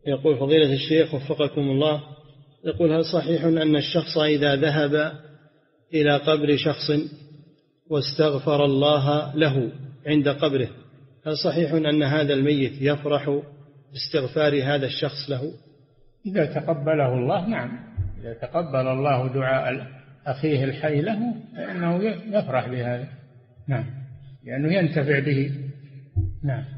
يقول فضيلة الشيخ وفقكم الله، يقول هل صحيح أن الشخص إذا ذهب إلى قبر شخص واستغفر الله له عند قبره، هل صحيح أن هذا الميت يفرح باستغفار هذا الشخص له؟ إذا تقبله الله، نعم، إذا تقبل الله دعاء أخيه الحي له فإنه يفرح بهذا، نعم، لأنه ينتفع به، نعم.